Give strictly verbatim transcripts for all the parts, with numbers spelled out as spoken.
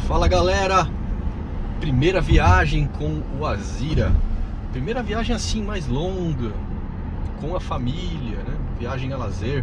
Fala galera, primeira viagem com o Azira, primeira viagem assim mais longa, com a família, né? Viagem a lazer.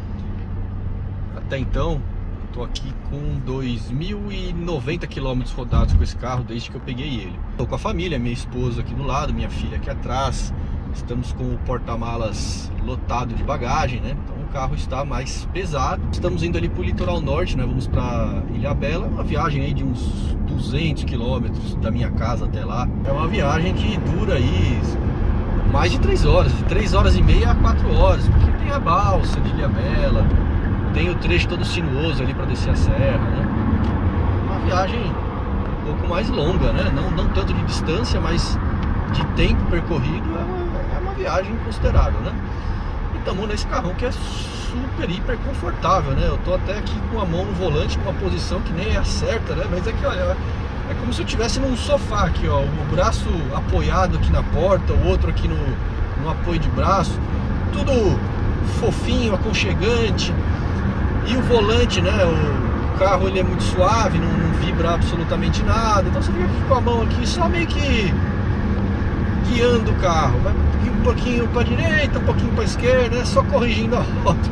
Até então, tô aqui com dois mil e noventa quilômetros rodados com esse carro desde que eu peguei ele. Tô com a família, minha esposa aqui do lado, minha filha aqui atrás. Estamos com o porta-malas lotado de bagagem, né? Então o carro está mais pesado. Estamos indo ali para o litoral norte, né? Vamos para Ilhabela, uma viagem aí de uns duzentos quilômetros da minha casa até lá. É uma viagem que dura aí mais de três horas, de três horas e meia a quatro horas, porque tem a balsa de Ilhabela, tem o trecho todo sinuoso ali para descer a serra, né? Uma viagem um pouco mais longa, né? Não, não tanto de distância, mas de tempo percorrido é uma, é uma viagem considerável, né? E estamos nesse carrão que é super, hiper confortável, né? Eu tô até aqui com a mão no volante, com uma posição que nem é a certa, né? Mas é que, olha, é como se eu estivesse num sofá aqui, ó. O braço apoiado aqui na porta, o outro aqui no, no apoio de braço. Tudo fofinho, aconchegante. E o volante, né? O carro, ele é muito suave, não, não vibra absolutamente nada. Então você fica aqui com a mão aqui, só meio que guiando o carro, vai um pouquinho para a direita, um pouquinho para a esquerda, né? Só corrigindo a rota.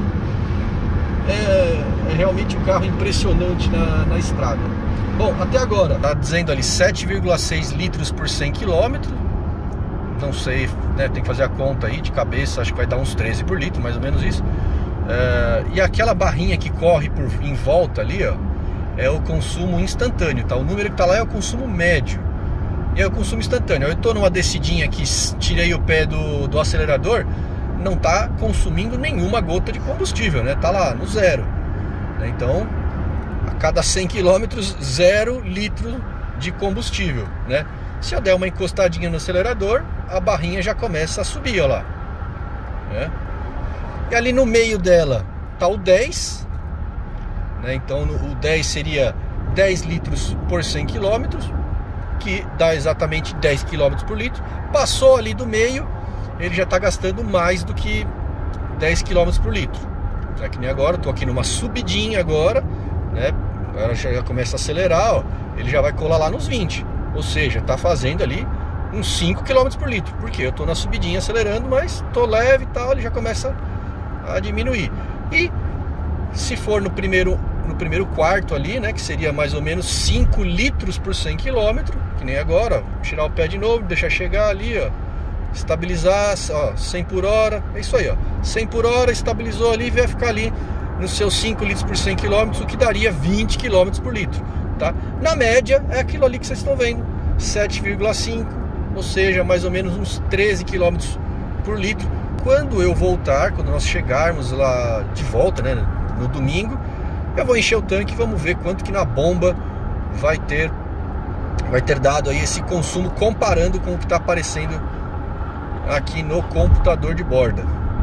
É, é realmente um carro impressionante na, na estrada. Bom, até agora tá dizendo ali sete vírgula seis litros por cem quilômetros. Não sei, né? Tem que fazer a conta aí de cabeça, acho que vai dar uns treze por litro, mais ou menos isso. É, e aquela barrinha que corre por, em volta ali, ó, é o consumo instantâneo, tá? O número que tá lá é o consumo médio. E é o consumo instantâneo. Eu estou numa descidinha aqui, tirei o pé do, do acelerador, não está consumindo nenhuma gota de combustível, né? Tá lá no zero, né? Então, a cada cem quilômetros, zero litro de combustível, né? Se eu der uma encostadinha no acelerador, a barrinha já começa a subir, ó lá, né? E ali no meio dela tá o dez, né? Então o dez seria dez litros por cem quilômetros, que dá exatamente dez quilômetros por litro. Passou ali do meio, ele já está gastando mais do que dez quilômetros por litro. É que nem agora, estou aqui numa subidinha agora, né? Agora já começa a acelerar, ó, ele já vai colar lá nos vinte. Ou seja, está fazendo ali uns cinco quilômetros por litro. Porque eu estou na subidinha acelerando, mas estou leve e tal, ele já começa a diminuir. E se for no primeiro no primeiro quarto ali, né, que seria mais ou menos cinco litros por cem quilômetros, que nem agora, ó, tirar o pé de novo, deixar chegar ali, ó, estabilizar, ó, cem por hora, é isso aí, ó, cem por hora, estabilizou ali, vai ficar ali nos seus cinco litros por cem quilômetros, o que daria vinte quilômetros por litro, tá? Na média é aquilo ali que vocês estão vendo, sete vírgula cinco, ou seja, mais ou menos uns treze quilômetros por litro. Quando eu voltar, quando nós chegarmos lá de volta, né, no domingo, eu vou encher o tanque e vamos ver quanto que na bomba vai ter vai ter dado aí esse consumo, comparando com o que está aparecendo aqui no computador de borda.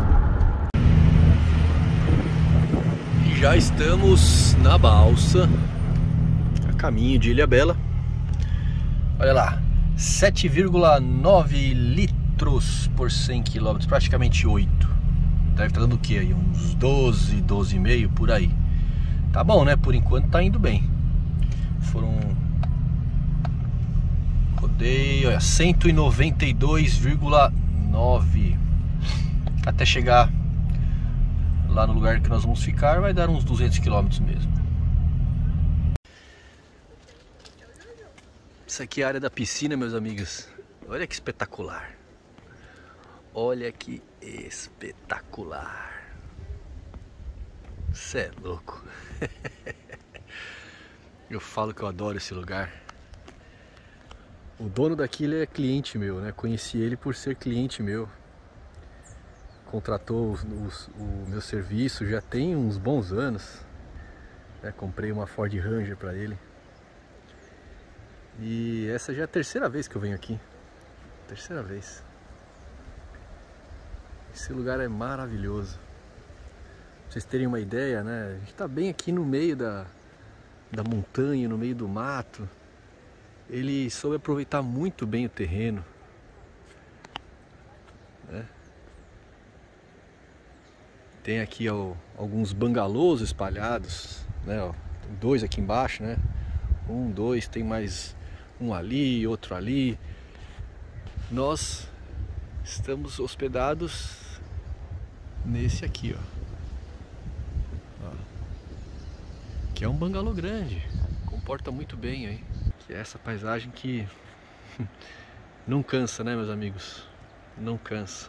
E já estamos na balsa, a caminho de Ilhabela. Olha lá, sete vírgula nove litros por cem quilômetros, praticamente oito. Deve estar dando o que aí? Uns doze, doze e meio por aí. Tá bom, né? Por enquanto tá indo bem. Foram... Rodei, olha, cento e noventa e dois vírgula nove. Até chegar lá no lugar que nós vamos ficar, vai dar uns duzentos quilômetros mesmo. Isso aqui é a área da piscina, meus amigos. Olha que espetacular. Olha que espetacular. Cê é louco. Eu falo que eu adoro esse lugar. O dono daqui, ele é cliente meu, né? Conheci ele por ser cliente meu. Contratou os, os, o meu serviço já tem uns bons anos, né? Comprei uma Ford Ranger para ele. E essa já é a terceira vez que eu venho aqui. Terceira vez. Esse lugar é maravilhoso. Pra vocês terem uma ideia, né? A gente está bem aqui no meio da, da montanha, no meio do mato. Ele soube aproveitar muito bem o terreno, né? Tem aqui ó, alguns bangalôs espalhados, né? Ó, dois aqui embaixo, né? Um, dois, tem mais um ali, outro ali. Nós estamos hospedados nesse aqui, ó. ó. Que é um bangalô grande, comporta muito bem aí. Que é essa paisagem que não cansa, né, meus amigos? Não cansa.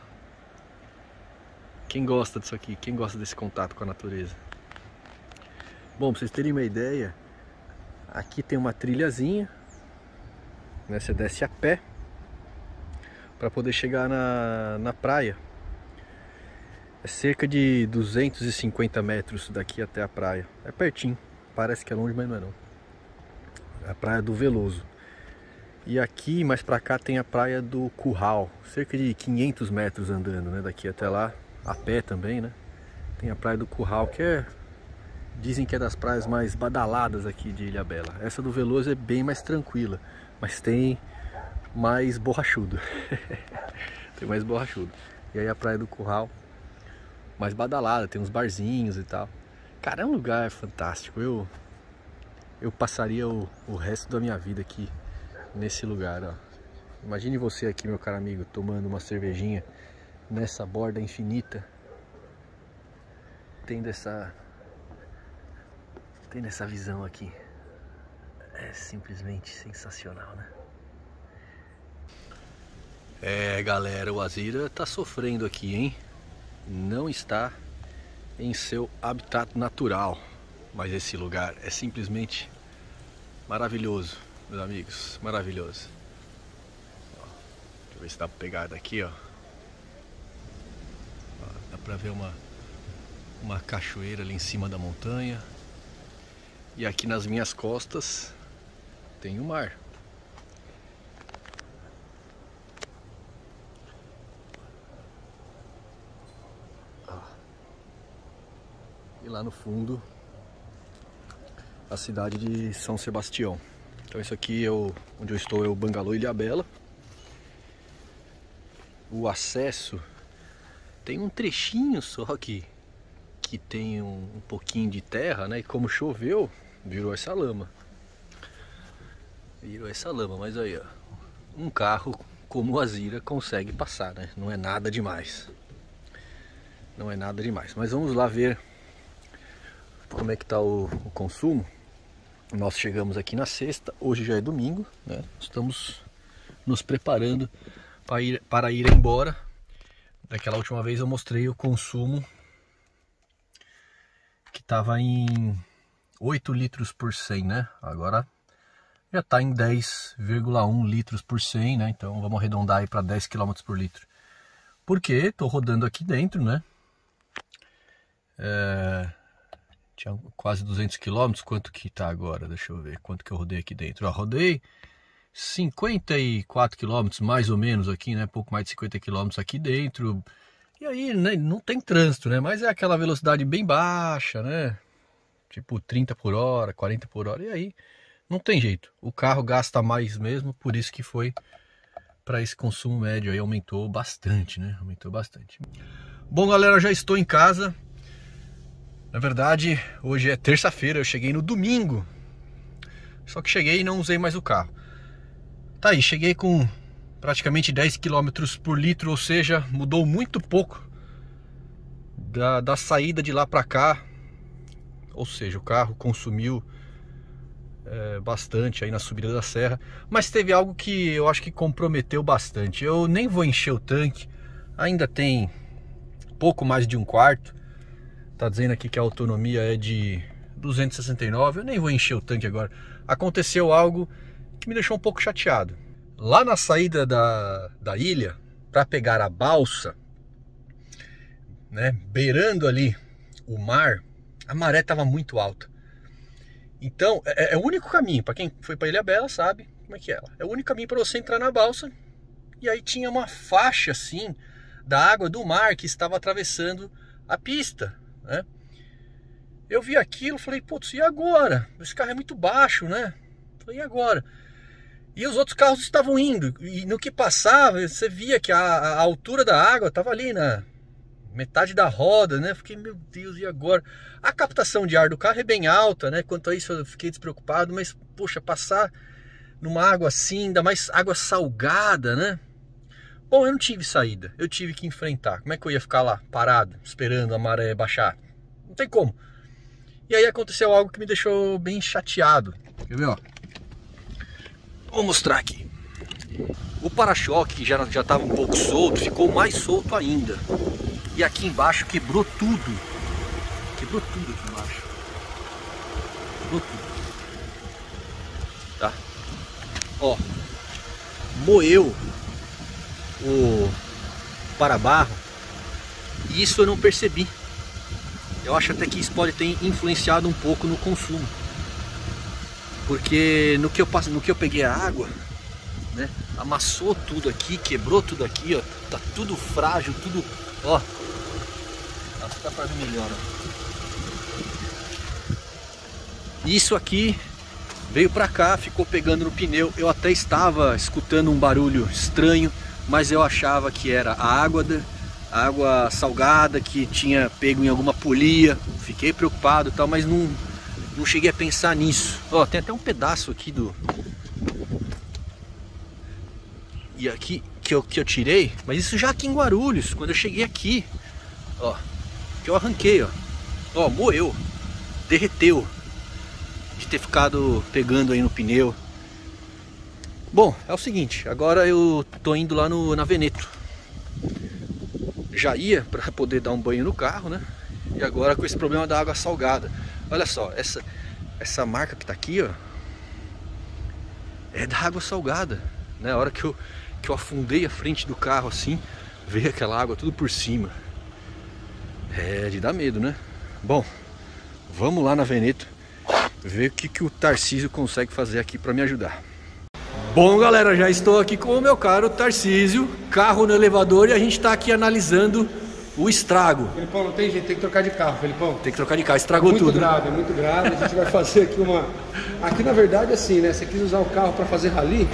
Quem gosta disso aqui? Quem gosta desse contato com a natureza? Bom, pra vocês terem uma ideia, aqui tem uma trilhazinha, né? Você desce a pé para poder chegar na, na praia. É cerca de duzentos e cinquenta metros daqui até a praia. É pertinho, parece que é longe, mas não é não. É a praia do Veloso. E aqui, mais pra cá, tem a praia do Curral, cerca de quinhentos metros andando, né? Daqui até lá, a pé também, né? Tem a praia do Curral, que é... dizem que é das praias mais badaladas aqui de Ilhabela. Essa do Veloso é bem mais tranquila, mas tem mais borrachudo. Tem mais borrachudo. E aí a praia do Curral, mais badalada, tem uns barzinhos e tal. Cara, é um lugar fantástico. Eu, eu passaria o, o resto da minha vida aqui, nesse lugar, ó. Imagine você aqui, meu caro amigo, tomando uma cervejinha nessa borda infinita, tendo essa... tendo essa visão aqui. É simplesmente sensacional, né? É, galera, o Azira tá sofrendo aqui, hein? Não está em seu habitat natural, mas esse lugar é simplesmente maravilhoso, meus amigos, maravilhoso. Ó, deixa eu ver se dá pra pegar daqui, ó. Ó, dá pra ver uma, uma cachoeira ali em cima da montanha. E aqui nas minhas costas tem o mar. E lá no fundo, a cidade de São Sebastião. Então isso aqui é o, onde eu estou, é o Bangalô Ilhabela. O acesso tem um trechinho só que, que tem um, um pouquinho de terra, né? E como choveu, virou essa lama. Virou essa lama, mas aí, ó, um carro como o Azira consegue passar, né? Não é nada demais. Não é nada demais. Mas vamos lá ver como é que tá o, o consumo. Nós chegamos aqui na sexta, hoje já é domingo, né? Estamos nos preparando para ir, para ir embora. Daquela última vez eu mostrei o consumo que estava em oito litros por cem, né? Agora já está em dez vírgula um litros por cem, né? Então vamos arredondar aí para dez quilômetros por litro. Porque estou rodando aqui dentro, né? É... Tinha quase duzentos quilômetros. Quanto que tá agora? Deixa eu ver quanto que eu rodei aqui dentro. Ó, rodei cinquenta e quatro quilômetros mais ou menos aqui, né? Pouco mais de cinquenta quilômetros aqui dentro. E aí, né, não tem trânsito, né? Mas é aquela velocidade bem baixa, né? Tipo trinta por hora, quarenta por hora. E aí, não tem jeito. O carro gasta mais mesmo, por isso que foi para esse consumo médio aí. Aumentou bastante, né? Aumentou bastante. Bom, galera, já estou em casa. Na verdade, hoje é terça-feira, eu cheguei no domingo. Só que cheguei e não usei mais o carro. Tá aí, cheguei com praticamente dez quilômetros por litro, ou seja, mudou muito pouco da, da saída de lá pra cá. Ou seja, o carro consumiu é, bastante aí na subida da serra. Mas teve algo que eu acho que comprometeu bastante. Eu nem vou encher o tanque, ainda tem pouco mais de um quarto. Tá dizendo aqui que a autonomia é de duzentos e sessenta e nove, eu nem vou encher o tanque agora. Aconteceu algo que me deixou um pouco chateado. Lá na saída da, da ilha, para pegar a balsa, né, beirando ali o mar, a maré estava muito alta. Então, é, é o único caminho, para quem foi para Ilhabela sabe como é que é. É o único caminho para você entrar na balsa. E aí tinha uma faixa assim da água do mar que estava atravessando a pista, né? Eu vi aquilo, falei, putz, e agora? Esse carro é muito baixo, né? Falei, e agora? E os outros carros estavam indo, e no que passava, você via que a, a altura da água estava ali na, metade da roda, né? Fiquei, meu Deus, e agora? A captação de ar do carro é bem alta, né? Quanto a isso eu fiquei despreocupado, mas, poxa, passar numa água assim, ainda mais água salgada, né? Bom, eu não tive saída, eu tive que enfrentar. Como é que eu ia ficar lá, parado, esperando a maré baixar? Não tem como. E aí aconteceu algo que me deixou bem chateado. Quer ver, ó? Vou mostrar aqui. O para-choque, que já já estava um pouco solto, ficou mais solto ainda. E aqui embaixo quebrou tudo. Quebrou tudo aqui embaixo. Quebrou tudo. Tá? Ó. Moeu o para-barro. E isso eu não percebi. Eu acho até que isso pode ter influenciado um pouco no consumo. Porque no que eu, no que eu peguei a água, né, amassou tudo aqui, quebrou tudo aqui, ó. Tá tudo frágil, tudo... Ó. Acho que tá pra ver melhor, ó. Isso aqui veio pra cá, ficou pegando no pneu. Eu até estava escutando um barulho estranho, mas eu achava que era a água, da, a água salgada que tinha pego em alguma polia. Fiquei preocupado e tal, mas não, não cheguei a pensar nisso. Ó, tem até um pedaço aqui do... E aqui que eu, que eu tirei, mas isso já aqui em Guarulhos, quando eu cheguei aqui, ó, que eu arranquei, ó, ó, moeu, derreteu, de ter ficado pegando aí no pneu. Bom, é o seguinte, agora eu tô indo lá no, na Veneto. Já ia para poder dar um banho no carro, né? E agora com esse problema da água salgada. Olha só, essa, essa marca que tá aqui, ó, é da água salgada, né? A hora que eu, que eu afundei a frente do carro assim, veio aquela água tudo por cima. É de dar medo, né? Bom, vamos lá na Veneto ver o que, que o Tarcísio consegue fazer aqui para me ajudar. Bom, galera, já estou aqui com o meu caro Tarcísio, carro no elevador, e a gente está aqui analisando o estrago. Felipão, não tem jeito, tem que trocar de carro, Felipão. Tem que trocar de carro, estragou muito tudo. Muito grave, é muito grave. A gente vai fazer aqui uma... Aqui na verdade é assim, né? Você quis usar o carro para fazer rally?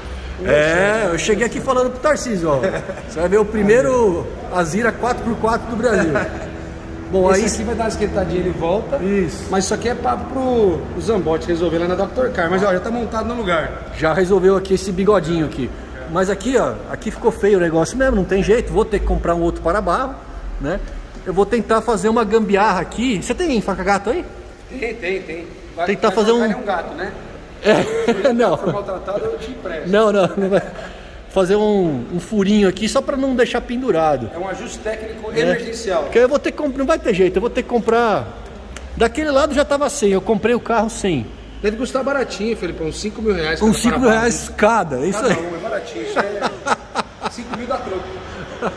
É, eu cheguei aqui falando pro Tarcísio, ó. Você vai ver o primeiro Azira quatro por quatro do Brasil. Bom, esse aí... aqui vai dar uma esquentadinha, ele volta. Isso. Mas isso aqui é papo pro, pro Zambotti resolver lá na doutor Car. Mas ó, já tá montado no lugar. Já resolveu aqui esse bigodinho aqui. Mas aqui, ó, aqui ficou feio o negócio mesmo, não tem jeito. Vou ter que comprar um outro para-barro, né? Eu vou tentar fazer uma gambiarra aqui. Você tem faca gato aí? Tem, tem, tem. Vai, tentar vai fazer um... um gato, né? É, não. Se for maltratado, eu te empresto. Não, não, não vai. Fazer um, um furinho aqui só para não deixar pendurado. É um ajuste técnico é. emergencial. Porque eu vou ter que comprar, não vai ter jeito, eu vou ter que comprar. Daquele lado já tava sem, eu comprei o carro sem. Deve custar baratinho, Felipe, uns cinco mil reais. Uns cinco mil reais cada, é isso cada aí. Um, é baratinho, isso é cinco mil da troca.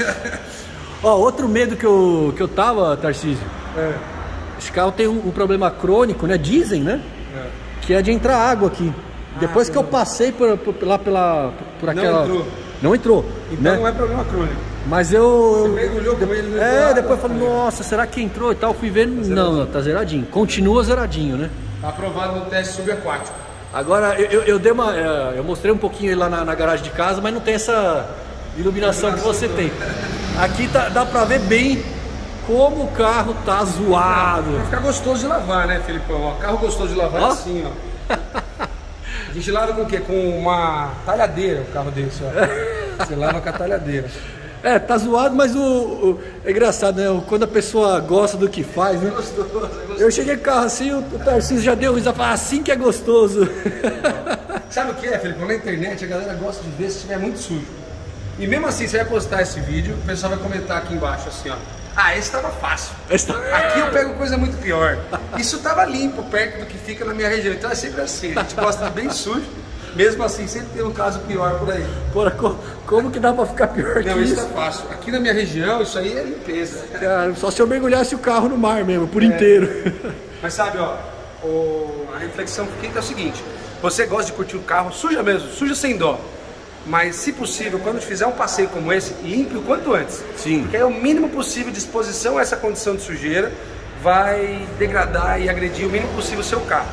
Ó, outro medo que eu, que eu tava, Tarcísio. É. Esse carro tem um, um problema crônico, né? Dizem, né? É. Que é de entrar água aqui. Depois ah, que eu passei por, por, lá pela, por aquela... Não entrou. Não entrou. Então né? não é problema crônico. Mas eu... Você mergulhou com ele no É, depois eu falei, nossa, será que entrou e tal? Fui ver, tá não, não, tá zeradinho. Continua zeradinho, né? Tá aprovado no teste subaquático. Agora, eu, eu, eu dei uma... Eu mostrei um pouquinho ele lá na, na garagem de casa, mas não tem essa iluminação, iluminação que você tem. Aqui tá, dá pra ver bem como o carro tá zoado. Vai ficar gostoso de lavar, né, Felipão? Ó, carro gostoso de lavar ó. É assim, ó. A gente lava com o quê? Com uma talhadeira o carro desse, ó. Você lava com a talhadeira. É, tá zoado, mas o, o... é engraçado, né? Quando a pessoa gosta do que faz, né? É gostoso, é gostoso. Eu cheguei com o carro assim, o, o Tarcísio já deu risada, falou, assim que é gostoso. Sabe o que é, Felipão? Na internet a galera gosta de ver se estiver muito sujo. E mesmo assim, você vai postar esse vídeo, o pessoal vai comentar aqui embaixo assim, ó. Ah, esse tava fácil. Esse tá... Aqui eu pego coisa muito pior. Isso tava limpo, perto do que fica na minha região. Então é sempre assim, a gente gosta bem sujo. Mesmo assim, sempre tem um caso pior por aí. Porra, co como que dá pra ficar pior Não, que isso? Não, isso tá fácil. Aqui na minha região, isso aí é limpeza. Cara, só se eu mergulhasse o carro no mar mesmo, por é. inteiro. Mas sabe, ó, o... a reflexão que é o seguinte. Você gosta de curtir o carro, suja mesmo, suja sem dó. Mas, se possível, quando fizer um passeio como esse, limpe o quanto antes. Sim. Porque é o mínimo possível de exposição a essa condição de sujeira vai degradar e agredir o mínimo possível o seu carro.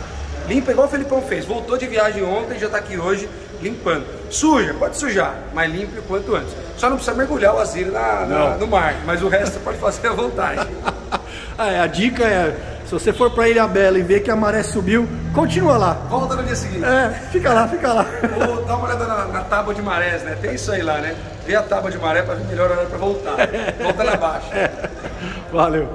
limpa igual o Felipão fez. Voltou de viagem ontem, já tá aqui hoje limpando. Suja, pode sujar, mas limpe o quanto antes. Só não precisa mergulhar o Azira na, na, no mar, mas o resto você pode fazer à vontade. Ah, é, a dica é, se você for pra Ilhabela e ver que a maré subiu, continua lá. Volta no dia seguinte. É, fica lá, fica lá. Ou dá uma olhada na, na tábua de marés, né? Tem isso aí lá, né? Vê a tábua de maré pra ver melhor a hora pra voltar. Volta lá abaixo. É. Valeu.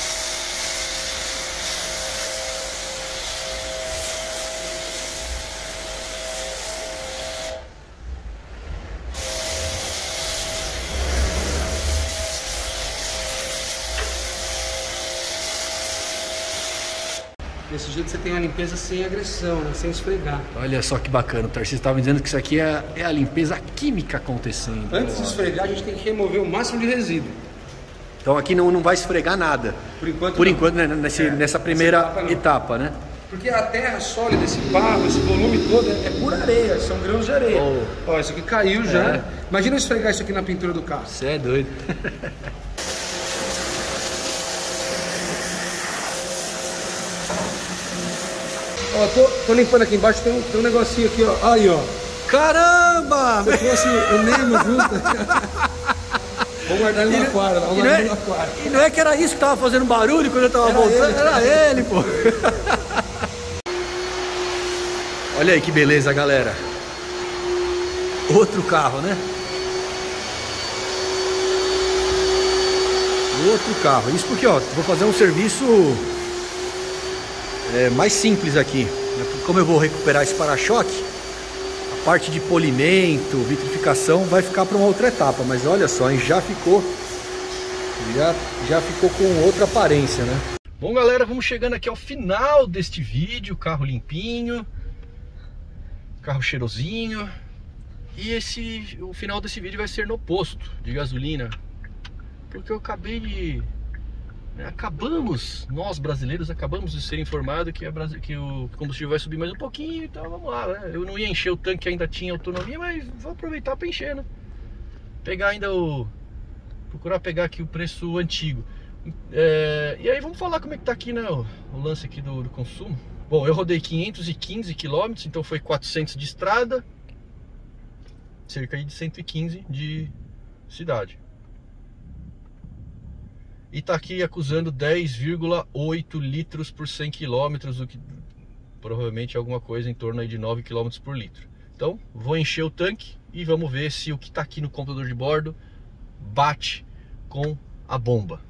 Desse jeito você tem uma limpeza sem agressão, né? Sem esfregar. Olha só que bacana, o Tarcísio estava dizendo que isso aqui é, é a limpeza química acontecendo. Antes de esfregar, a gente tem que remover o máximo de resíduo. Então aqui não, não vai esfregar nada. Por enquanto, Por não. enquanto né, nesse, É, nessa primeira etapa, etapa, né? Porque a terra sólida, esse barro, esse volume todo é, é pura areia, são grãos de areia. Oh. Ó, isso aqui caiu já. É. Imagina eu esfregar isso aqui na pintura do carro. Você é doido. Ó, tô, tô limpando aqui embaixo, tem um, tem um negocinho aqui, ó. Aí, ó. Caramba! Você trouxe o Nemo junto. Vou guardar ele no aquário, vou E não, guardar é, ele no aquário. e não é que era isso que tava fazendo barulho quando eu tava Era voltando? ele. Era ele, pô. Olha aí que beleza, galera. Outro carro, né? Outro carro. Isso porque, ó, vou fazer um serviço é, mais simples aqui. Como eu vou recuperar esse para-choque, a parte de polimento, vitrificação vai ficar para uma outra etapa. Mas olha só, hein, já ficou, já, já ficou com outra aparência, né? Bom, galera, vamos chegando aqui ao final deste vídeo. Carro limpinho, carro cheirosinho. E esse, o final desse vídeo vai ser no posto de gasolina, porque eu acabei de... né, acabamos, nós brasileiros acabamos de ser informados que, a, que o combustível vai subir mais um pouquinho, então vamos lá, né? Eu não ia encher o tanque, ainda tinha autonomia, mas vou aproveitar para encher, né? Pegar ainda o... procurar pegar aqui o preço antigo. É, e aí vamos falar como é que tá aqui, né, o, o lance aqui do, do consumo. Bom, eu rodei quinhentos e quinze quilômetros, então foi quatrocentos de estrada, cerca de cento e quinze de cidade. E tá aqui acusando dez vírgula oito litros por cem quilômetros, o que provavelmente é alguma coisa em torno aí de nove quilômetros por litro. Então, vou encher o tanque e vamos ver se o que tá aqui no computador de bordo bate com a bomba.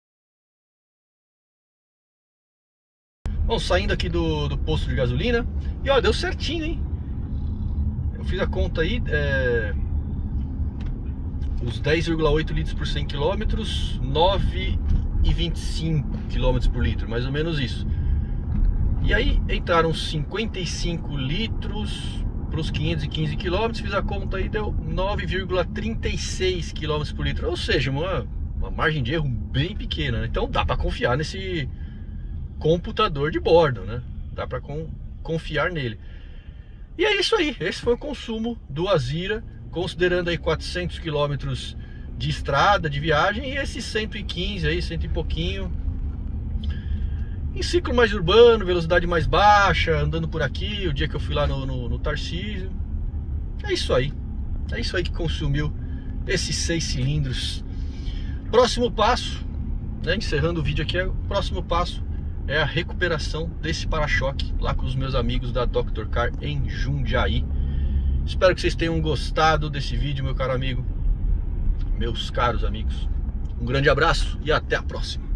Bom, saindo aqui do, do posto de gasolina, e ó, deu certinho, hein? Eu fiz a conta aí, é, os dez vírgula oito litros por cem quilômetros, nove vírgula vinte e cinco quilômetros por litro, mais ou menos isso. E aí entraram cinquenta e cinco litros para os quinhentos e quinze quilômetros, fiz a conta aí, deu nove vírgula trinta e seis quilômetros por litro, ou seja, uma, uma margem de erro bem pequena, né? Então dá para confiar nesse computador de bordo, né? Dá para con confiar nele. E é isso aí, esse foi o consumo do Azira, considerando aí quatrocentos quilômetros de estrada, de viagem, e esses cento e quinze aí, cento e pouquinho em ciclo mais urbano, velocidade mais baixa, andando por aqui, o dia que eu fui lá no, no, no Tarcísio. É isso aí, é isso aí que consumiu esses seis cilindros. Próximo passo, né, encerrando o vídeo aqui, o próximo passo é a recuperação desse para-choque lá com os meus amigos da Doctor Car em Jundiaí. Espero que vocês tenham gostado desse vídeo, meu caro amigo, meus caros amigos. Um grande abraço e até a próxima.